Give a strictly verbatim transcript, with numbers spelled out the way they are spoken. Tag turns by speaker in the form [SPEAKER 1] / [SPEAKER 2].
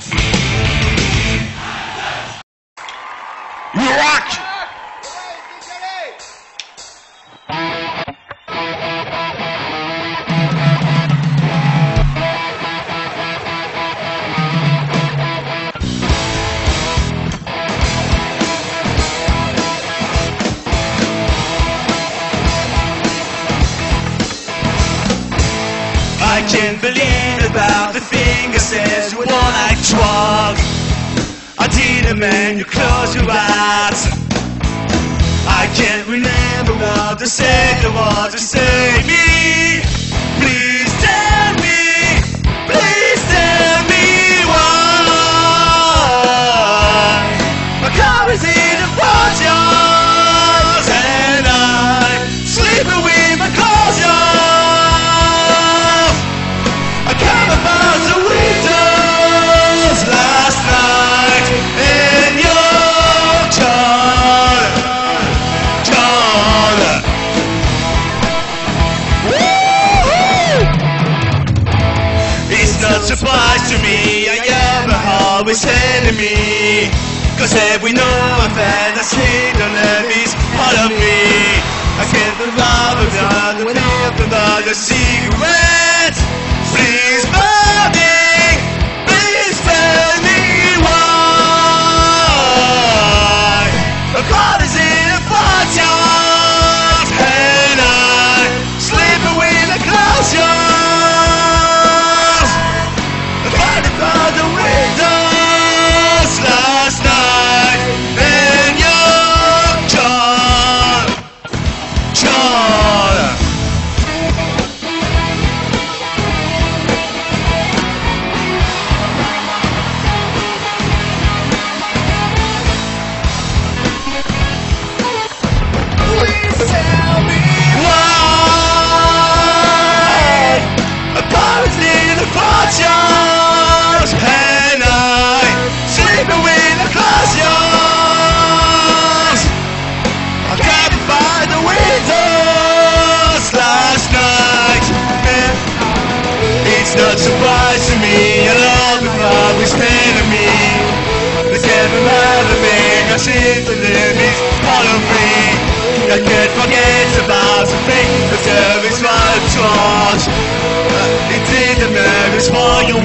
[SPEAKER 1] rock!
[SPEAKER 2] I can't believe about the thing I said when all I drug. I didn't mean you close your eyes. I can't remember what to say, the what to say me. Please tell me, please tell me why my car is in the front yard and I'm sleeping with my clothes on. Surprise to me, I am always enemy. Cause every now and then I see the enemy's part of me. I can't love without the love without a cigarette. Please burn me, please tell me why a car is in a front yard and I'm sleeping with a closed yard. It's not surprise to me, I love the crowd is enemy. The devil out of me, I see the enemy's part of me. I can't forget about the thing, the service right charge. It's in the nervous for you